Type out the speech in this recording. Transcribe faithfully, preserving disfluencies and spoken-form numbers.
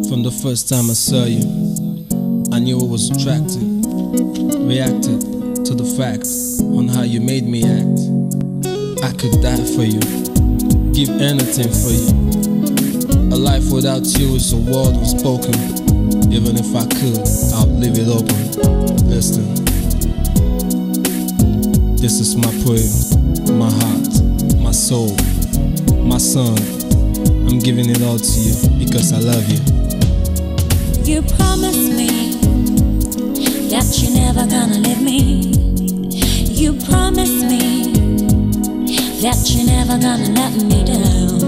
From the first time I saw you, I knew I was attracted, reacted to the facts on how you made me act. I could die for you, give anything for you. A life without you is a word unspoken. Even if I could, I'll leave it open. Listen, this is my prayer, my heart, my soul, my son. I'm giving it all to you because I love you. You promised me that you're never gonna leave me. You promised me that you're never gonna let me down.